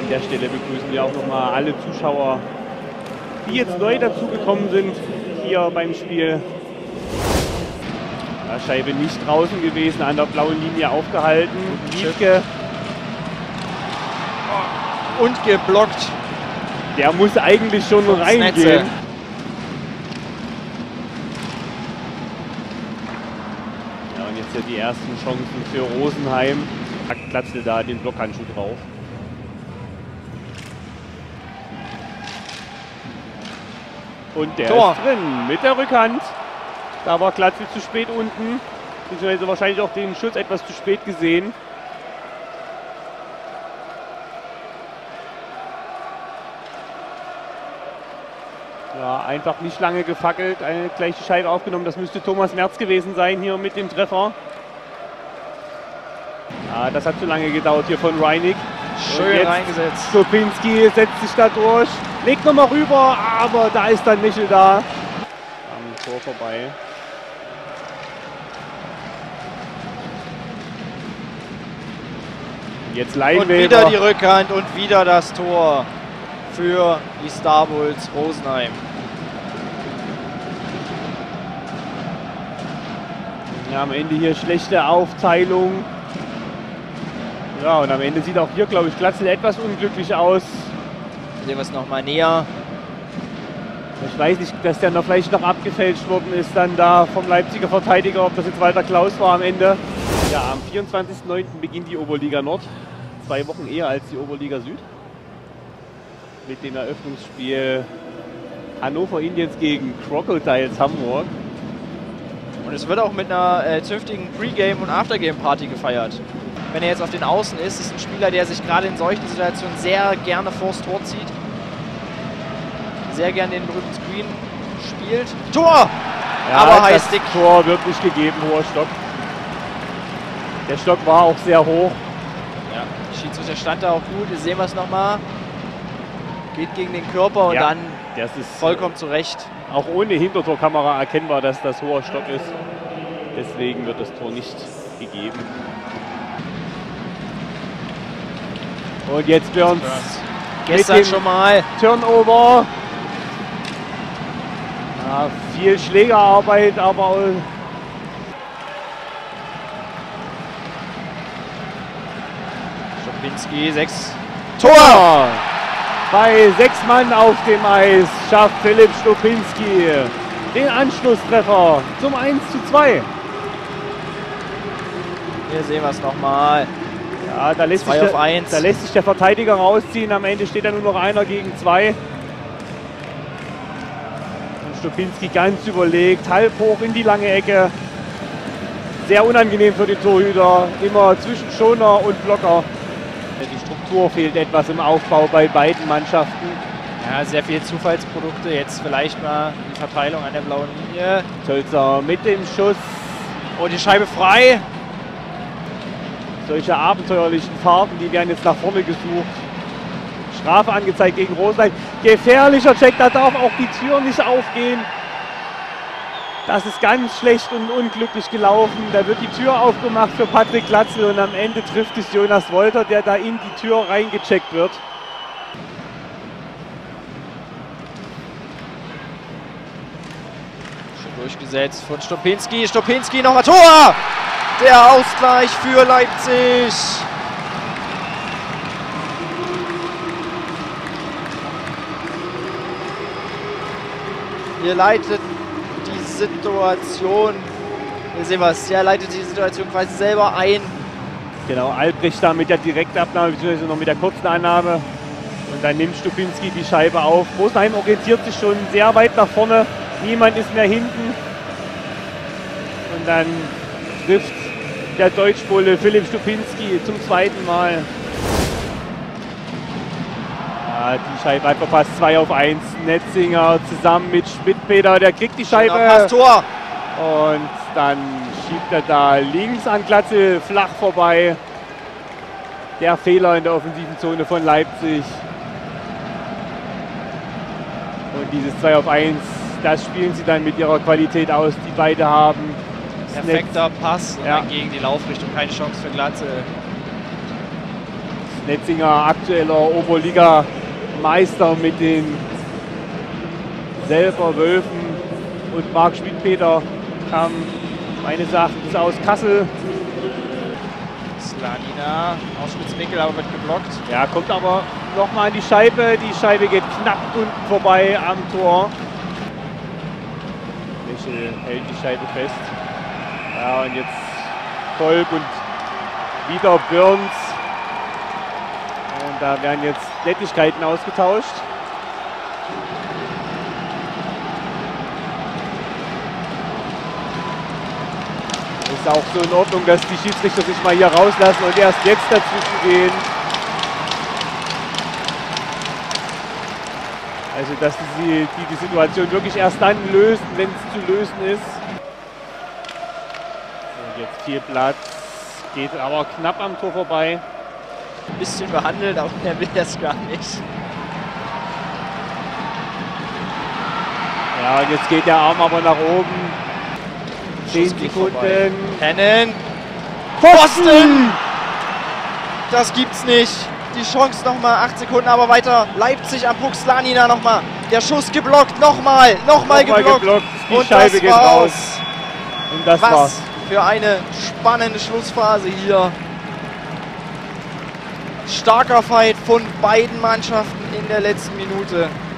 der Stelle begrüßen wir auch nochmal alle Zuschauer, die jetzt neu dazugekommen sind hier beim Spiel. Ja, Scheibe nicht draußen gewesen, an der blauen Linie aufgehalten. Liedke. Und geblockt. Der muss eigentlich schon reingehen. Ja, und jetzt die ersten Chancen für Rosenheim. Glatzl da den Blockhandschuh drauf. Und der Tor. ist drin mit der Rückhand. Da war Glatzl zu spät unten. Beziehungsweise wahrscheinlich auch den Schuss etwas zu spät gesehen. Ja, einfach nicht lange gefackelt, gleich die Scheibe aufgenommen. Das müsste Thomas Merz gewesen sein hier mit dem Treffer. Ja, das hat zu lange gedauert hier von Reinig. Schön reingesetzt. Stopinski setzt sich da durch, legt nochmal rüber, aber da ist dann Michel da. Am Tor vorbei. Jetzt Leinweber. Und wieder die Rückhand und wieder das Tor für die Star Bulls Rosenheim. Ja, am Ende hier schlechte Aufteilung. Ja, und am Ende sieht auch hier, glaube ich, Glatzl etwas unglücklich aus. Sehen wir es nochmal näher. Ich weiß nicht, dass der noch vielleicht noch abgefälscht worden ist dann da vom Leipziger Verteidiger, ob das jetzt Walter Klaus war am Ende. Ja, am 24.09. beginnt die Oberliga Nord. 2 Wochen eher als die Oberliga Süd. Mit dem Eröffnungsspiel Hannover Indians gegen Crocodiles Hamburg. Und es wird auch mit einer zünftigen Pre-Game- und Aftergame-Party gefeiert. Wenn er jetzt auf den Außen ist, ist ein Spieler, der sich gerade in solchen Situationen sehr gerne vors Tor zieht. Sehr gerne den berühmten Screen spielt. Tor! Ja, aber heißt dick. Das Tor wird nicht gegeben, hoher Stock. Der Stock war auch sehr hoch. Ja, der Schiedsrichter stand da auch gut. Hier sehen wir es nochmal. Geht gegen den Körper und Ja, dann das ist vollkommen zurecht. auch ohne Hintertorkamera erkennbar, dass das hoher Stock ist. Deswegen wird das Tor nicht gegeben. Und jetzt Burns. Gestern schon mal. Turnover. Ja, viel Schlägerarbeit, aber Stopinski, 6. Tor! Bei 6 Mann auf dem Eis schafft Philipp Stopinski den Anschlusstreffer zum 1:2. Hier sehen wir es nochmal. Ja, da lässt, 2 auf 1. Da lässt sich der Verteidiger rausziehen. Am Ende steht da nur noch 1 gegen 2. Und Stopinski ganz überlegt, halb hoch in die lange Ecke. Sehr unangenehm für den Torhüter. Immer zwischen Schoner und Blocker. Die Struktur fehlt etwas im Aufbau bei beiden Mannschaften. Ja, sehr viele Zufallsprodukte. Jetzt vielleicht mal die Verteilung an der blauen Linie. Zölzer mit dem Schuss. Und die Scheibe frei. Solche abenteuerlichen Fahrten, die werden jetzt nach vorne gesucht. Strafe angezeigt gegen Rosenheim. Gefährlicher Check, da darf auch die Tür nicht aufgehen. Das ist ganz schlecht und unglücklich gelaufen. Da wird die Tür aufgemacht für Patrick Glatzl und am Ende trifft es Jonas Wolter, der da in die Tür reingecheckt wird. Schon durchgesetzt von Stopinski. Stopinski nochmal Tor! Der Ausgleich für Leipzig. Hier leitet die Situation, hier sehen wir es, er leitet die Situation quasi selber ein. Genau, Albrecht da mit der Direktabnahme, beziehungsweise noch mit der kurzen Annahme. Und dann nimmt Stopinski die Scheibe auf. Rosenheim orientiert sich schon sehr weit nach vorne. Niemand ist mehr hinten. Und dann trifft der Deutschpole Philipp Stopinski zum 2. Mal. Ja, die Scheibe hat verpasst, 2 auf 1. Netzinger zusammen mit Schmidt-Peter, der kriegt die Scheibe. Tor. Und dann schiebt er da links an Glatzl flach vorbei. Der Fehler in der offensiven Zone von Leipzig. Und dieses 2 auf 1, das spielen sie dann mit ihrer Qualität aus, die beide haben. Perfekter Pass und ja, dann gegen die Laufrichtung, keine Chance für Glatzl. Netzinger, aktueller Oberliga-Meister mit den selber Wölfen, und Marc Schmidpeter kam meines Erachtens aus Kassel. Slanina aus Spitzwinkel, aber wird geblockt. Ja, kommt aber nochmal an die Scheibe. Die Scheibe geht knapp unten vorbei am Tor. Michel hält die Scheibe fest. Ja, und jetzt Kolb und wieder Birns. Und da werden jetzt Nettigkeiten ausgetauscht. Ist auch so in Ordnung, dass die Schiedsrichter sich mal hier rauslassen und erst jetzt dazwischen gehen. Also, dass die Situation wirklich erst dann lösen, wenn es zu lösen ist. So, jetzt viel Platz, geht aber knapp am Tor vorbei. Ein bisschen behandelt, aber er will das gar nicht. Ja, und jetzt geht der Arm aber nach oben. 10 Sekunden. Hennen. Pfosten! Das gibt's nicht. Die Chance nochmal, 8 Sekunden, aber weiter. Leipzig am Puck, Slanina nochmal. Der Schuss geblockt, nochmal geblockt. Die und Scheibe das geht raus. Und das Was war's. für eine spannende Schlussphase hier. Starker Fight von beiden Mannschaften in der letzten Minute.